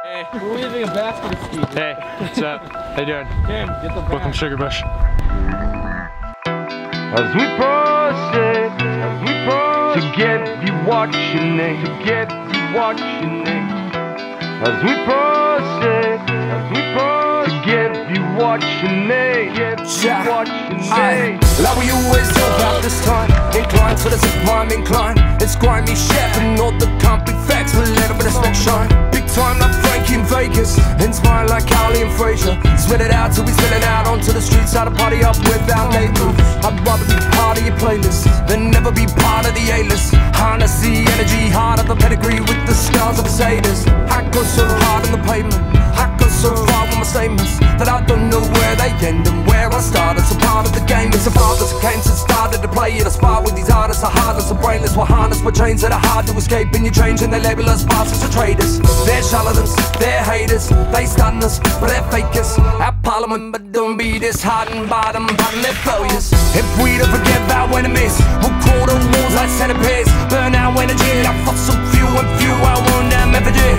Hey. We're leaving a basket of skis. Hey, what's up? How you doing? Cam, get the Welcome Sugarbush. As we proceed to get you watching it, As we proceed to get you watching it, Like we always do about this time, inclined to the sublime incline. It's grimy chef and all the company facts with a little bit of spec shine. Big time like Frankie in Vegas, inspired like Cowley and Frazier. Spit it out till we spill it out onto the streets, how to party up with our neighbors. I'd rather be part of your playlist than never be part of the A-list. Harness the energy, heart of the pedigree with the scars of the satyrs. I go so hard on the pavement, I go so far with my statements that I don't know where they end and where I started. So part of the game is a fathers who came since started to play it. A spot with these artists are heartless and brainless. We're harnessed with chains that are hard to escape, and you change and they label us bastards or traitors. They're charlatans, they're haters, they stun us, but they're fakers. At Parliament, but don't be disheartened by them, their failures. If we don't forget our enemies, we'll crawl the walls like centipedes. Burn our energy like fossil fuel and fuel our own damn effigy.